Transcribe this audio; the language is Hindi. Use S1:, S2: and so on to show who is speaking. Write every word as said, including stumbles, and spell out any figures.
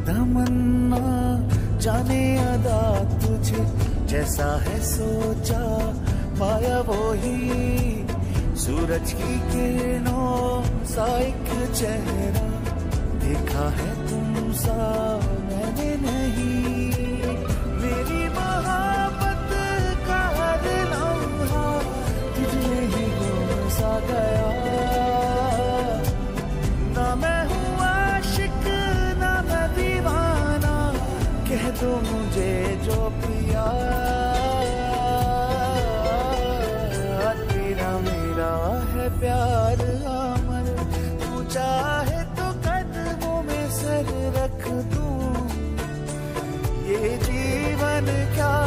S1: तमन्ना जाने अदा तुझे जैसा है सोचा पाया वो ही सूरज की किरणों सा एक चेहरा देखा है तुम सा मैंने नहीं मेरी मोहब्बत का हर लम्हा तुझमें ही गुम सा गया ना मैं हूँ आशिक ना मैं दीवाना कह दो मुझे जो पिया तेरा मेरा है प्यार अमर तू चाहे तो कदमों में सर रख दूं ये जीवन क्या